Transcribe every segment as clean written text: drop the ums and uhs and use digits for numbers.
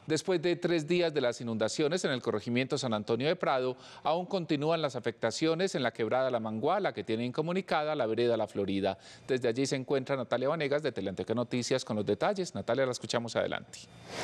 Después de 3 días de las inundaciones en el corregimiento San Antonio de Prado, aún continúan las afectaciones en la quebrada La Manguala, que tiene incomunicada la vereda La Florida. Desde allí se encuentra Natalia Vanegas de Teleantioquia Noticias con los detalles. Natalia, la escuchamos adelante.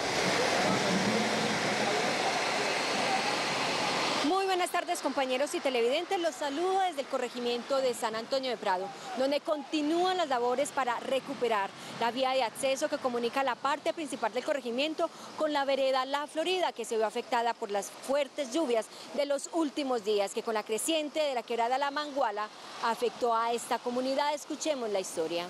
Buenas tardes, compañeros y televidentes, los saludo desde el corregimiento de San Antonio de Prado, donde continúan las labores para recuperar la vía de acceso que comunica la parte principal del corregimiento con la vereda La Florida, que se vio afectada por las fuertes lluvias de los últimos días, que con la creciente de la quebrada La Manguala afectó a esta comunidad. Escuchemos la historia.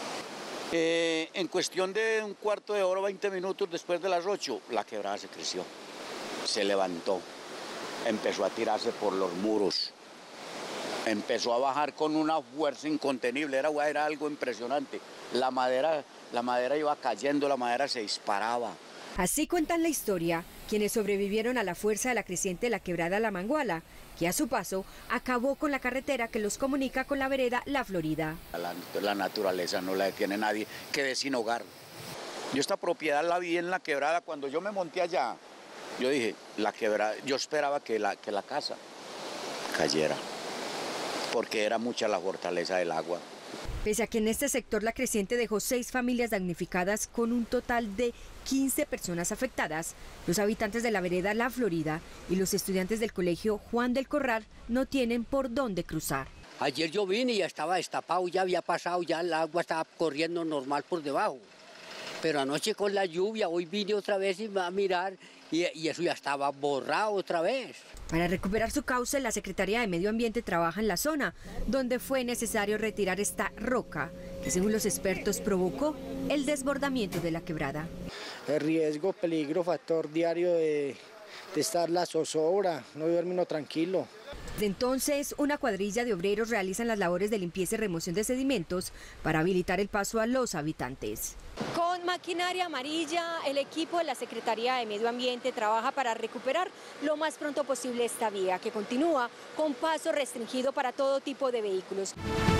En cuestión de un cuarto de hora, 20 minutos después de las 8, la quebrada se creció, se levantó. Empezó a tirarse por los muros, empezó a bajar con una fuerza incontenible, era algo impresionante. La madera iba cayendo, la madera se disparaba. Así cuentan la historia quienes sobrevivieron a la fuerza de la creciente de la quebrada La Manguala, que a su paso acabó con la carretera que los comunica con la vereda La Florida. La naturaleza no la detiene nadie, quedé sin hogar. Yo esta propiedad la vi en la quebrada cuando yo me monté allá. Yo dije, la quebrada, yo esperaba que la casa cayera, porque era mucha la fortaleza del agua. Pese a que en este sector la creciente dejó 6 familias damnificadas con un total de 15 personas afectadas, los habitantes de la vereda La Florida y los estudiantes del colegio Juan del Corral no tienen por dónde cruzar. Ayer yo vine y ya estaba destapado, ya había pasado, ya el agua estaba corriendo normal por debajo. Pero anoche con la lluvia, hoy vine otra vez y a mirar y eso ya estaba borrado otra vez. Para recuperar su cauce, la Secretaría de Medio Ambiente trabaja en la zona, donde fue necesario retirar esta roca, que según los expertos provocó el desbordamiento de la quebrada. El riesgo, peligro, factor diario de estar la zozobra, no duerme uno tranquilo. Desde entonces, una cuadrilla de obreros realizan las labores de limpieza y remoción de sedimentos para habilitar el paso a los habitantes. Con maquinaria amarilla, el equipo de la Secretaría de Medio Ambiente trabaja para recuperar lo más pronto posible esta vía, que continúa con paso restringido para todo tipo de vehículos.